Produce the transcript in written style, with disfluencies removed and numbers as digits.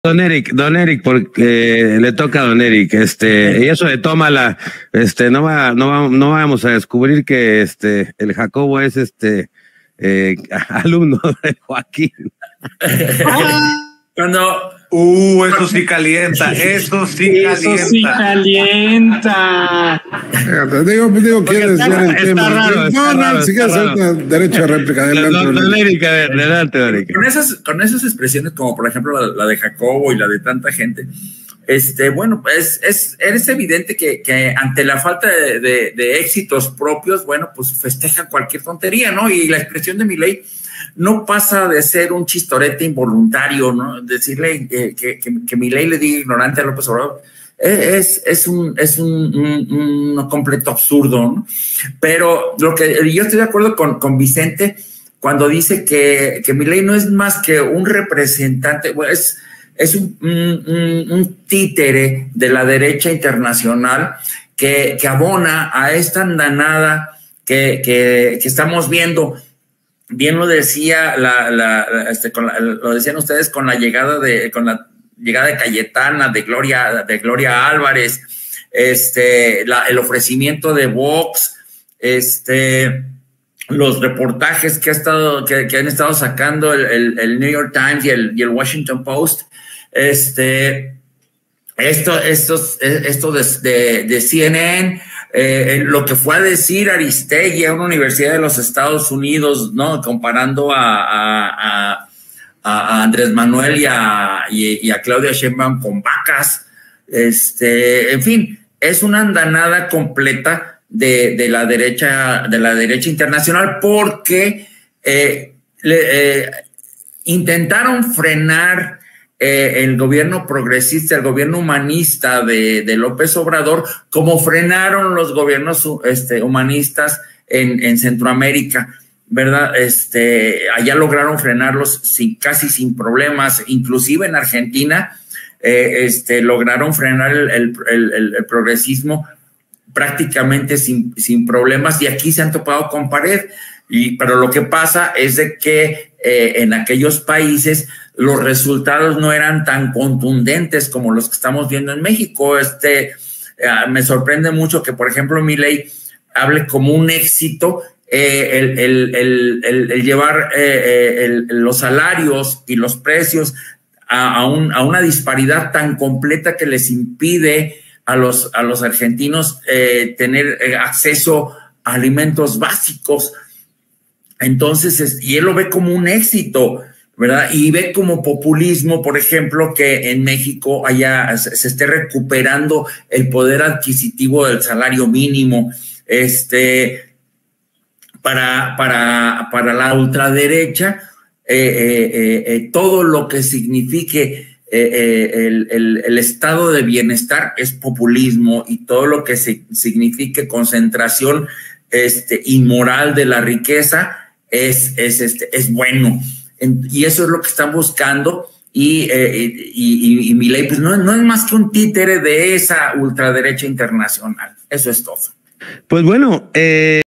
Don Eric, porque le toca a Don Eric, y eso de tómala, no vamos a descubrir que el Jacobo es alumno de Joaquín. Cuando eso sí calienta, eso sí calienta. Eso sí calienta. Digo, quiere decir el tema. No, si quieres hacer derecho a réplica. Don Eric, adelante, Don Eric. Con esas expresiones, como por ejemplo la de Jacobo y la de tanta gente, bueno, pues es evidente que ante la falta de éxitos propios, bueno, pues festejan cualquier tontería, ¿no? Y la expresión de Milei no pasa de ser un chistorete involuntario, ¿no? Decirle que Milei le diga ignorante a López Obrador es un completo absurdo, ¿no? Pero yo estoy de acuerdo con Vicente cuando dice que Milei no es más que un representante, bueno, es un títere de la derecha internacional que abona a esta andanada que estamos viendo. Bien lo decía lo decían ustedes con la llegada de Cayetana, de Gloria Álvarez, el ofrecimiento de Vox, los reportajes que han estado sacando el New York Times y el Washington Post, esto de CNN, lo que fue a decir Aristegui a una universidad de los Estados Unidos, ¿no? Comparando a Andrés Manuel y a Claudia Sheinbaum con vacas, en fin, es una andanada completa de la derecha internacional, porque intentaron frenar el gobierno progresista, el gobierno humanista de López Obrador, como frenaron los gobiernos humanistas en Centroamérica, ¿verdad? Allá lograron frenarlos casi sin problemas, inclusive en Argentina lograron frenar el progresismo prácticamente sin problemas, y aquí se han topado con pared. Pero lo que pasa es de que en aquellos países los resultados no eran tan contundentes como los que estamos viendo en México. Me sorprende mucho que, por ejemplo, Milei hable como un éxito el llevar los salarios y los precios a una disparidad tan completa que les impide a los argentinos tener acceso a alimentos básicos. Entonces, y él lo ve como un éxito, ¿verdad? Y ve como populismo, por ejemplo, que en México allá se esté recuperando el poder adquisitivo del salario mínimo. Para la ultraderecha, todo lo que signifique el estado de bienestar es populismo, y todo lo que signifique concentración inmoral de la riqueza es bueno, y eso es lo que están buscando, y Milei pues no es más que un títere de esa ultraderecha internacional. Eso es todo. Pues bueno,